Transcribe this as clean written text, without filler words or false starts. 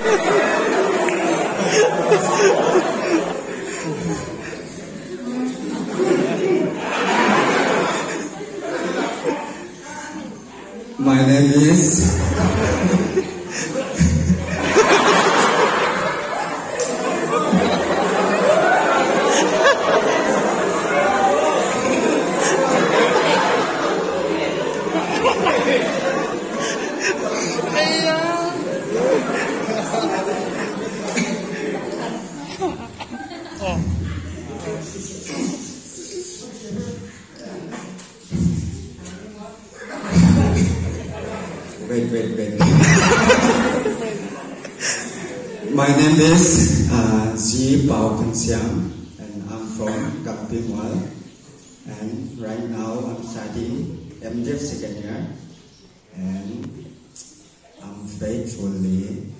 My name is wait. My name is Ji Bao Khun Siang, and I'm from Kampimwal. And right now I'm studying MDiv second year, and I'm faithfully